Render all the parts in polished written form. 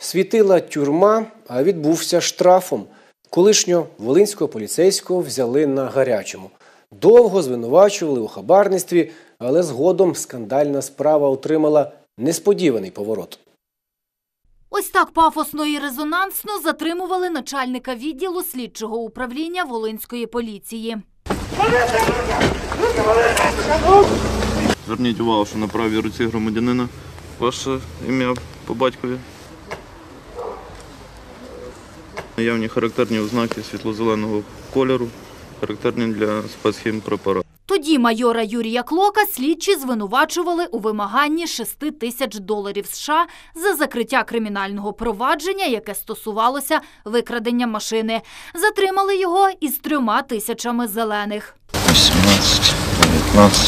Світила тюрма, а відбувся штрафом. Колишнього волинського поліцейського взяли на гарячому. Довго звинувачували у хабарництві, але згодом скандальна справа отримала несподіваний поворот. Ось так пафосно і резонансно затримували начальника відділу слідчого управління Волинської поліції. Зверніть увагу, що на правій руці громадянина ваше ім'я по батькові. Наявні характерні ознаки світло-зеленого кольору, характерні для спецхімпрепаратів. Тоді майора Юрія Клока слідчі звинувачували у вимаганні $6 тисяч США за закриття кримінального провадження, яке стосувалося викрадення машини. Затримали його із 3 тисячами зелених. 18, 19,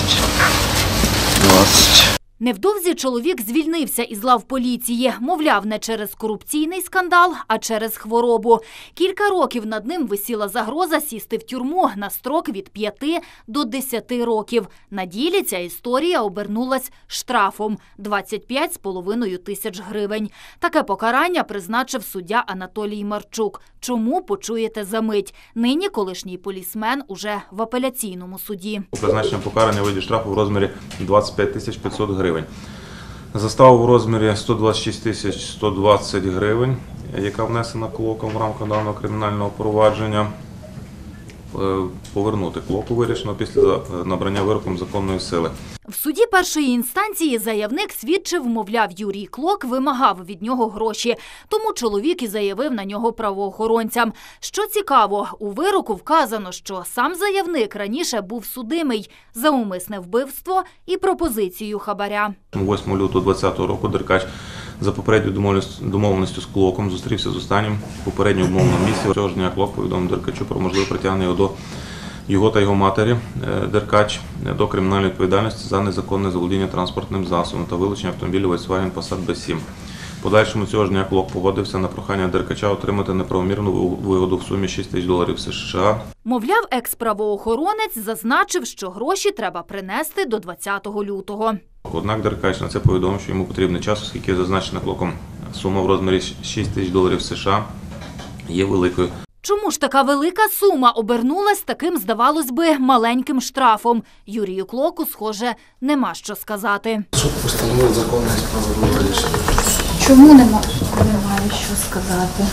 20. Невдовзі чоловік звільнився із лав поліції. Мовляв, не через корупційний скандал, а через хворобу. Кілька років над ним висіла загроза сісти в тюрму на строк від 5 до 10 років. На ділі ця історія обернулась штрафом – 25,5 тисяч гривень. Таке покарання призначив суддя Анатолій Марчук. Чому – почуєте за мить. Нині колишній полісмен уже в апеляційному суді. Призначення покарання у виді штрафу в розмірі 25 500 гривень. Заставу в розмірі 126 120 гривень, яка внесена Клоком в рамках даного кримінального провадження, повернути Клоку вирішено після набрання вироком законної сили. В суді першої інстанції заявник свідчив, мовляв, Юрій Клок вимагав від нього гроші. Тому чоловік і заявив на нього правоохоронцям. Що цікаво, у вироку вказано, що сам заявник раніше був судимий за умисне вбивство і пропозицію хабаря. 8 лютого 2020 року Деркач за попередньою домовленістю з Клоком зустрівся з останнім попередньо умовному місці. Цього ж дня Клок повідомив Деркачу про можливе притягнення до його та його матері Деркач до кримінальної відповідальності за незаконне заволодіння транспортним засобом та вилучення автомобіля Volkswagen Passat B7. В подальшому цього ж дня Клок погодився на прохання Деркача отримати неправомірну вигоду в сумі $6 тисяч США. Мовляв, екс-правоохоронець зазначив, що гроші треба принести до 20 лютого. Однак Деркач на це повідомив, що йому потрібний час, оскільки зазначена Клоком сума в розмірі $6 тисяч США є великою. Чому ж така велика сума обернулась таким, здавалось би, маленьким штрафом? Юрію Клоку, схоже, нема що сказати. Суд постановив законне і справедливе рішення. Чому немає що сказати?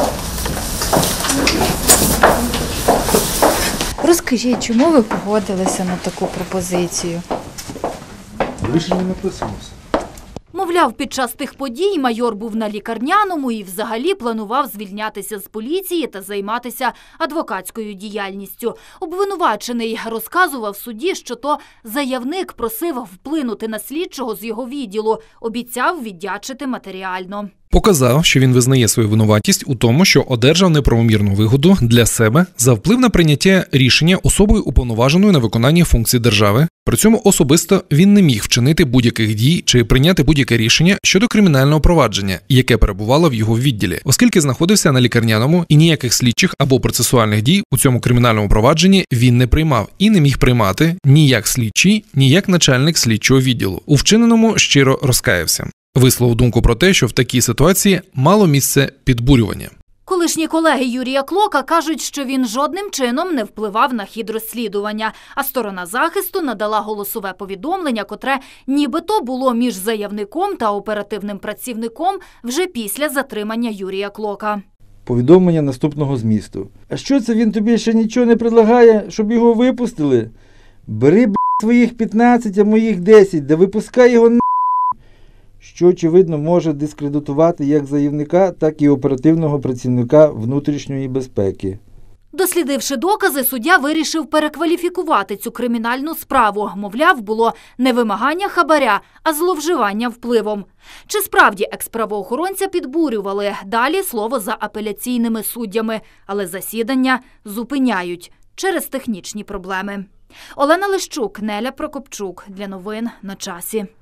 Розкажіть, чому ви погодилися на таку пропозицію? Рішення написано все. Мовляв, під час тих подій майор був на лікарняному і взагалі планував звільнятися з поліції та займатися адвокатською діяльністю. Обвинувачений розказував суді, що то заявник просив вплинути на слідчого з його відділу, обіцяв віддячити матеріально. Показав, що він визнає свою винуватість у тому, що одержав неправомірну вигоду для себе за вплив на прийняття рішення особою уповноваженою на виконання функцій держави. При цьому особисто він не міг вчинити будь-яких дій чи прийняти будь-яке рішення щодо кримінального провадження, яке перебувало в його відділі, оскільки знаходився на лікарняному і ніяких слідчих або процесуальних дій у цьому кримінальному провадженні він не приймав і не міг приймати ні як слідчий, ні як начальник слідчого відділу. У вчиненому щиро розкаявся. Висловив думку про те, що в такій ситуації мало місце підбурювання. Колишні колеги Юрія Клока кажуть, що він жодним чином не впливав на хід розслідування, а сторона захисту надала голосове повідомлення, котре нібито було між заявником та оперативним працівником вже після затримання Юрія Клока. Повідомлення наступного змісту. А що це він тобі ще нічого не предлагає, щоб його випустили? Бери, своїх 15, а моїх 10, да випускай його що, очевидно, може дискредитувати як заявника, так і оперативного працівника внутрішньої безпеки. Дослідивши докази, суддя вирішив перекваліфікувати цю кримінальну справу. Мовляв, було не вимагання хабаря, а зловживання впливом. Чи справді екс-правоохоронця підбурювали? Далі слово за апеляційними суддями. Але засідання зупиняють через технічні проблеми. Олена Лищук, Неля Прокопчук. Для новин на часі.